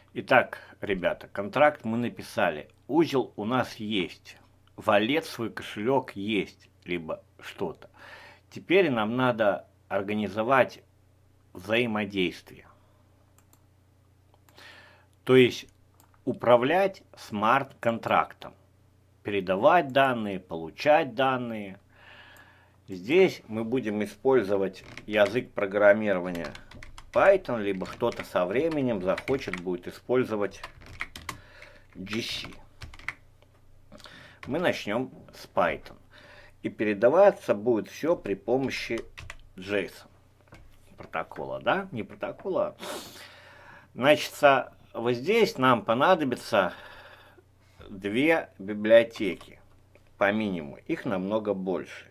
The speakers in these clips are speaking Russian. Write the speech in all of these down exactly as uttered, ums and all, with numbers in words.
Итак, ребята, контракт мы написали. Узел у нас есть. Валет, свой кошелек есть. Либо что-то. Теперь нам надо организовать взаимодействие. То есть управлять смарт-контрактом. Передавать данные, получать данные. Здесь мы будем использовать язык программирования Python, либо кто-то со временем захочет будет использовать джи си. Мы начнем с Python. И передаваться будет все при помощи JSON протокола, да? Не протокола. Значит, вот здесь нам понадобится две библиотеки по минимуму. Их намного больше.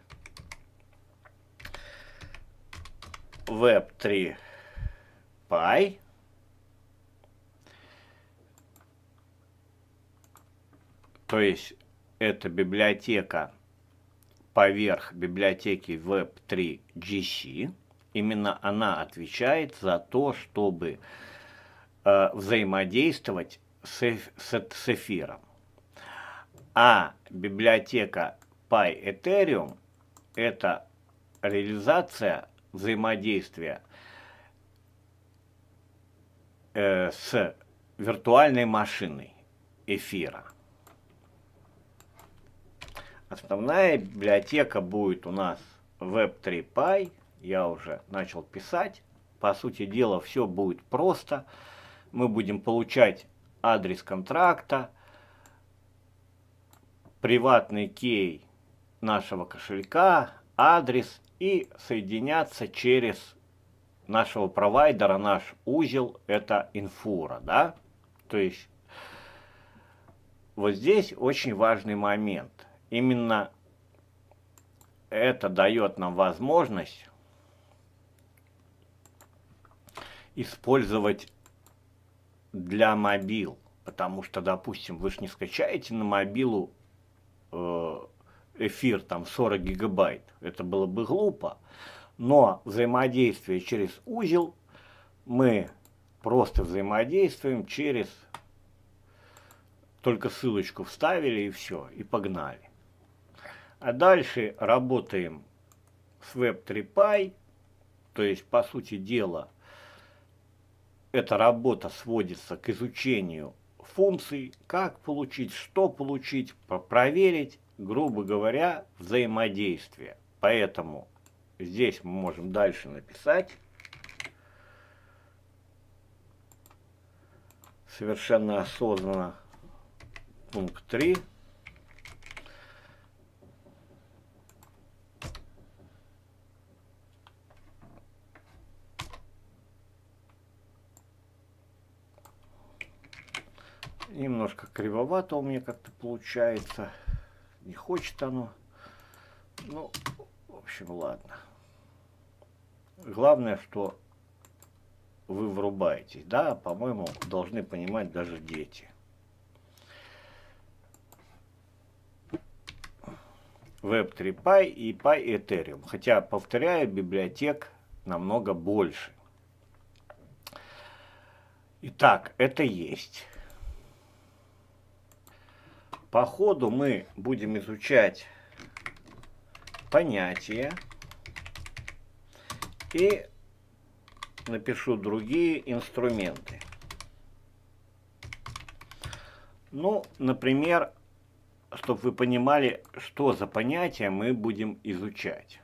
веб три пай. То есть это библиотека поверх библиотеки веб три джи си. Именно она отвечает за то, чтобы э, взаимодействовать с, с, с эфиром. А библиотека PyEthereum – это реализация взаимодействия э, с виртуальной машиной эфира. Основная библиотека будет у нас веб три пай. Я уже начал писать. По сути дела, все будет просто. Мы будем получать адрес контракта, приватный кей нашего кошелька, адрес и соединяться через нашего провайдера, наш узел, это инфура, да? То есть вот здесь очень важный момент. Именно это дает нам возможность использовать для мобил, потому что, допустим, вы же не скачаете на мобилу эфир там сорок гигабайт, это было бы глупо, но взаимодействие через узел мы просто взаимодействуем через, только ссылочку вставили и все, и погнали. А дальше работаем с веб три пай, то есть, по сути дела, эта работа сводится к изучению функций, как получить, что получить, проверить, грубо говоря, взаимодействие. Поэтому здесь мы можем дальше написать совершенно осознанно пункт три. Немножко кривовато у меня как-то получается. Не хочет оно. Ну, в общем, ладно. Главное, что вы врубаетесь. Да, по-моему, должны понимать даже дети. веб три пай и PyEthereum. Хотя, повторяю, библиотек намного больше. Итак, это есть. По ходу мы будем изучать понятия и напишу другие инструменты. Ну, например, чтобы вы понимали, что за понятия мы будем изучать.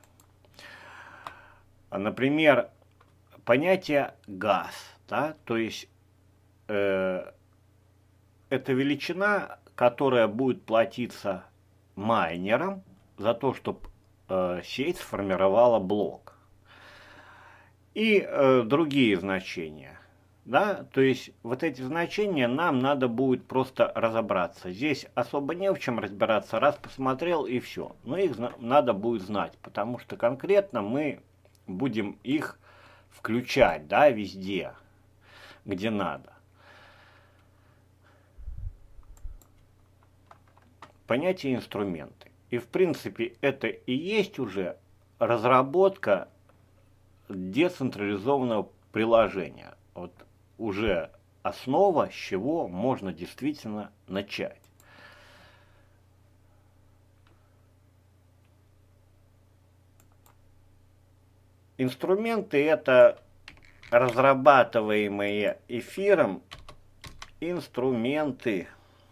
Например, понятие газ, да, то есть э, это величина, которая будет платиться майнерам за то, чтобы э, сеть сформировала блок. И э, другие значения. Да? То есть вот эти значения нам надо будет просто разобраться. Здесь особо не в чем разбираться. Раз посмотрел и все. Но их надо будет знать, потому что конкретно мы будем их включать, да, везде, где надо. Понятие инструменты. И в принципе это и есть уже разработка децентрализованного приложения. Вот уже основа, с чего можно действительно начать. Инструменты — это разрабатываемые эфиром инструменты.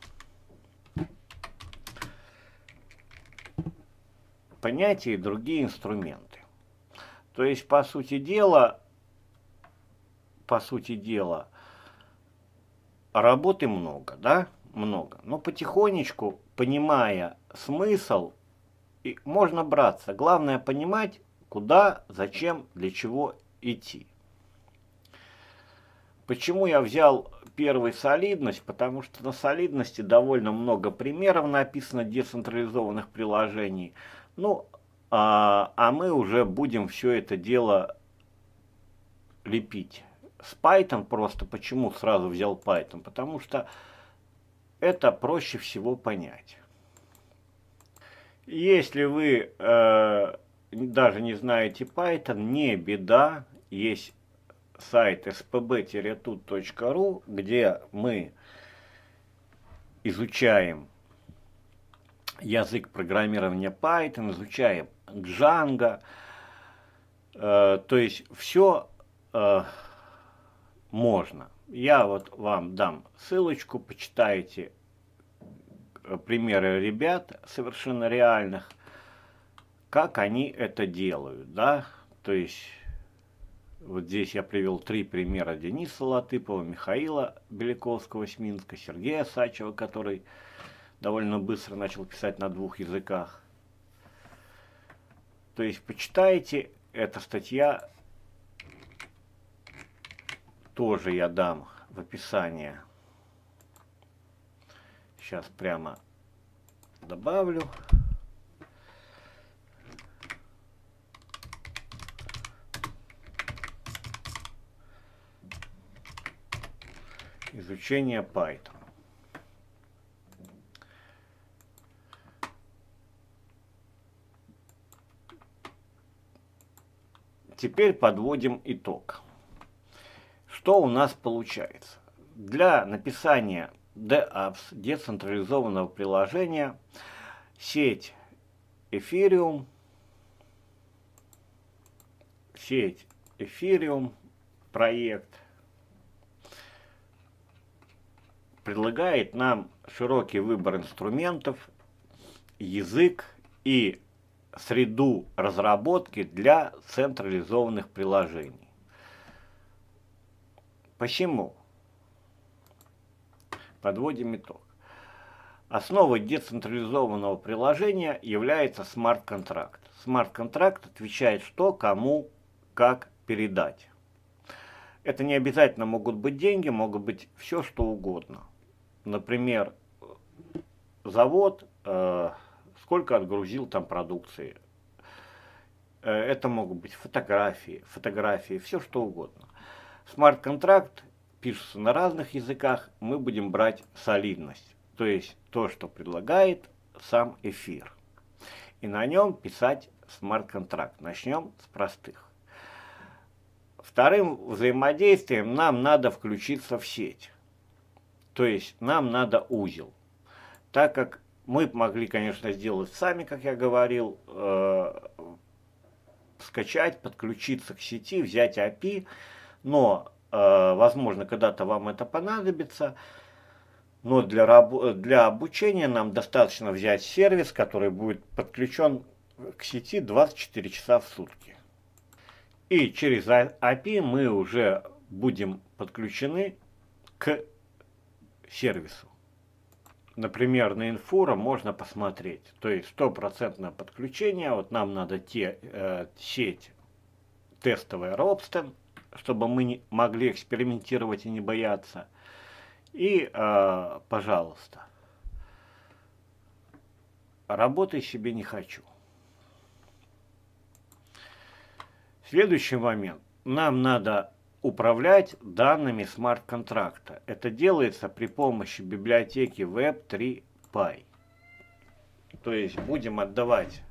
Понятия и другие инструменты. То есть, по сути дела, по сути дела, работы много, да, много. Но потихонечку, понимая смысл, и можно браться. Главное понимать, куда, зачем, для чего идти. Почему я взял первый солидность? Потому что на солидности довольно много примеров написано децентрализованных приложений. Ну, а, а мы уже будем все это дело лепить. С Python просто, почему сразу взял Python? Потому что это проще всего понять. Если вы э, даже не знаете Python, не беда, есть сайт эс пэ бэ тут точка ру, где мы изучаем язык программирования Python, изучаем Django, э, то есть все э, можно. Я вот вам дам ссылочку, почитайте примеры ребят совершенно реальных, как они это делают, да, то есть вот здесь я привел три примера: Дениса Латыпова, Михаила Беляковского с Минска, Сергея Сачева, который довольно быстро начал писать на двух языках. То есть почитайте, эта статья тоже я дам в описании. Сейчас прямо добавлю. Изучение Python. Теперь подводим итог. Что у нас получается? Для написания DApps, децентрализованного приложения, сеть Ethereum, сеть Ethereum проект предлагает нам широкий выбор инструментов, язык и среду разработки для централизованных приложений. Почему? Подводим итог. Основой децентрализованного приложения является смарт-контракт. Смарт-контракт отвечает, что, кому, как передать. Это не обязательно могут быть деньги, могут быть все, что угодно. Например, завод, э, сколько отгрузил там продукции. Э, это могут быть фотографии, фотографии, все, что угодно. Смарт-контракт пишется на разных языках, мы будем брать солидность, то есть то, что предлагает сам эфир. И на нем писать смарт-контракт. Начнем с простых. Вторым взаимодействием нам надо включиться в сеть. То есть нам надо узел. Так как мы могли, конечно, сделать сами, как я говорил, э, скачать, подключиться к сети, взять эй пи ай, но возможно, когда-то вам это понадобится, но для, для обучения нам достаточно взять сервис, который будет подключен к сети двадцать четыре часа в сутки. И через эй пи ай мы уже будем подключены к сервису. Например, на Инфура можно посмотреть, то есть стопроцентное подключение. Вот нам надо те, э, сеть тестовая Робстон, чтобы мы не могли экспериментировать и не бояться. И, э, пожалуйста, работай себе не хочу. Следующий момент. Нам надо управлять данными смарт-контракта. Это делается при помощи библиотеки веб три пай. То есть будем отдавать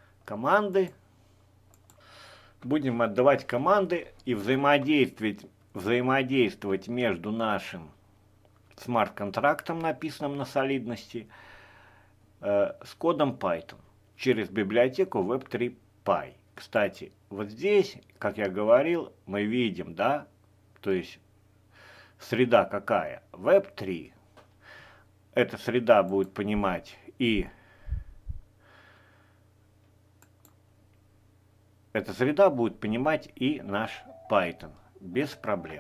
команды, будем отдавать команды и взаимодействовать взаимодействовать между нашим смарт-контрактом, написанным на солидности, э, с кодом Python через библиотеку веб три пай. Кстати, вот здесь, как я говорил, мы видим, да, то есть среда какая? веб три. Эта среда будет понимать и эта среда будет понимать и наш Python без проблем.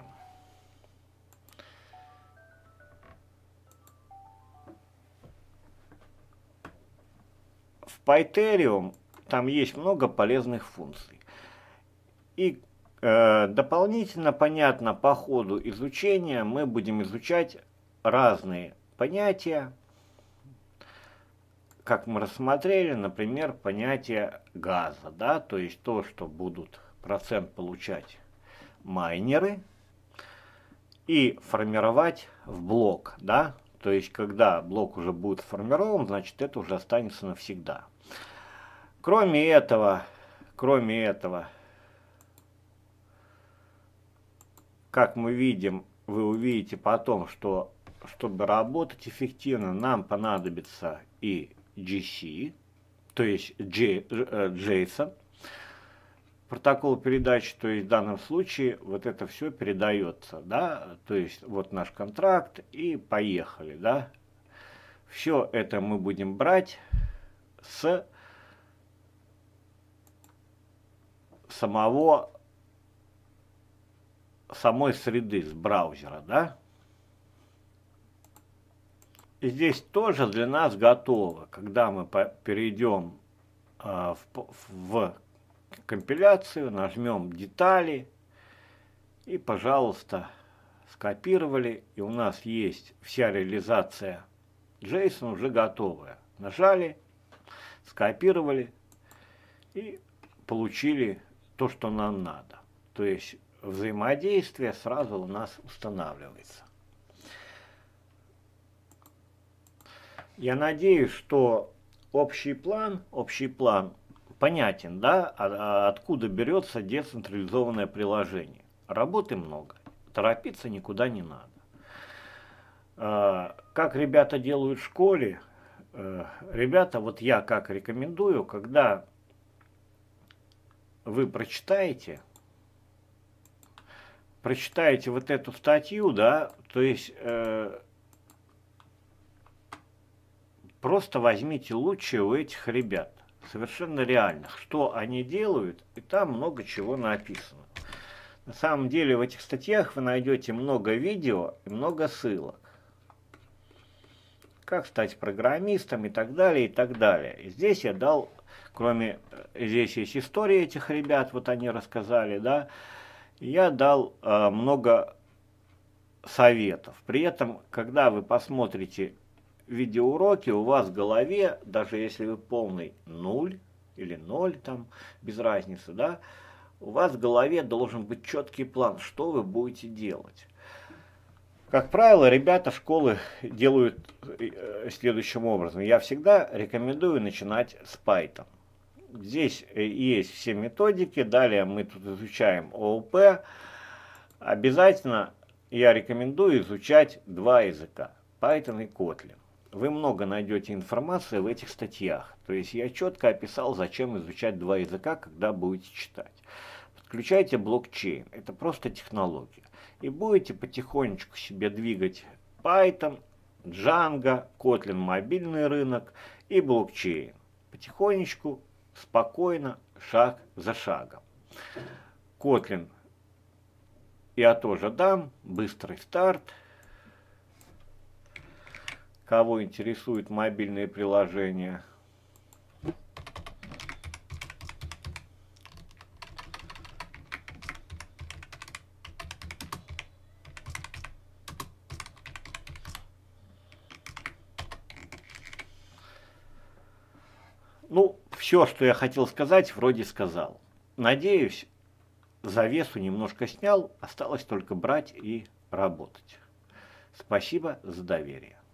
В Pytherium там есть много полезных функций. И э, дополнительно, понятно, по ходу изучения мы будем изучать разные понятия, как мы рассмотрели, например, понятие газа, да, то есть то, что будут процент получать майнеры и формировать в блок, да, то есть когда блок уже будет сформирован, значит это уже останется навсегда. Кроме этого, кроме этого, как мы видим, вы увидите потом, что чтобы работать эффективно, нам понадобится и джи си, то есть JSON, протокол передачи, то есть в данном случае вот это все передается, да, то есть вот наш контракт и поехали, да. Все это мы будем брать с самого самой среды, с браузера, да. И здесь тоже для нас готово, когда мы перейдем э, в, в компиляцию, нажмем детали и, пожалуйста, скопировали, и у нас есть вся реализация JSON уже готовая. Нажали, скопировали и получили то, что нам надо. То есть взаимодействие сразу у нас устанавливается. Я надеюсь, что общий план, общий план понятен, да, откуда берется децентрализованное приложение. Работы много, торопиться никуда не надо. Как ребята делают в школе, ребята, вот я как рекомендую, когда вы прочитаете, прочитаете вот эту статью, да, то есть э, просто возьмите лучшее у этих ребят, совершенно реальных, что они делают, и там много чего написано. На самом деле в этих статьях вы найдете много видео и много ссылок. Как стать программистом и так далее, и так далее. И здесь я дал, кроме, здесь есть история этих ребят, вот они рассказали, да, я дал э, много советов. При этом, когда вы посмотрите видеоуроки, у вас в голове, даже если вы полный нуль или ноль, там, без разницы, да, у вас в голове должен быть четкий план, что вы будете делать. Как правило, ребята школы делают следующим образом. Я всегда рекомендую начинать с Python. Здесь есть все методики, далее мы тут изучаем ООП. Обязательно я рекомендую изучать два языка, Python и Kotlin. Вы много найдете информации в этих статьях. То есть я четко описал, зачем изучать два языка, когда будете читать. Подключайте блокчейн, это просто технология. И будете потихонечку себе двигать Python, Django, Kotlin мобильный рынок и блокчейн. Потихонечку, спокойно, шаг за шагом. Kotlin я тоже дам, быстрый старт. Кого интересуют мобильные приложения. Ну, все, что я хотел сказать, вроде сказал. Надеюсь, завесу немножко снял, осталось только брать и работать. Спасибо за доверие.